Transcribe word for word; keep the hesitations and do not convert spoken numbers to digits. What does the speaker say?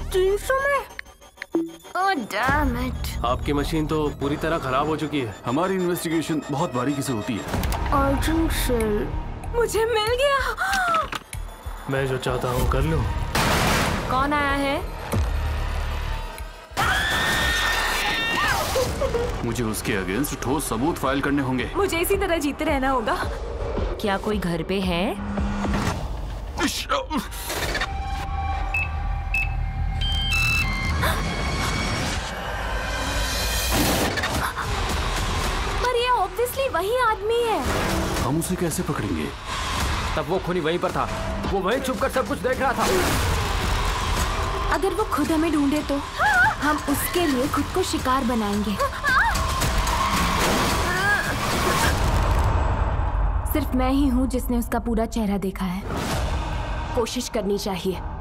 तीन सौ में? Oh, damn it. आपकी मशीन तो पूरी तरह खराब हो चुकी है। हमारी इन्वेस्टिगेशन बहुत बारीकी से होती है। Urgent sale. मुझे मिल गया। मैं जो चाहता हूँ कर लूँ। कौन आया है? मुझे उसके अगेंस्ट ठोस सबूत फाइल करने होंगे। मुझे इसी तरह जीते रहना होगा। क्या कोई घर पे है? पर ये ऑब्वियसली वही आदमी है। हम उसे कैसे पकड़ेंगे? तब वो खूनी वहीं पर था। वो वहीं छुपकर सब कुछ देख रहा था। अगर वो खुद हमें ढूंढे तो हम उसके लिए खुद को शिकार बनाएंगे। सिर्फ मैं ही हूँ जिसने उसका पूरा चेहरा देखा है। कोशिश करनी चाहिए।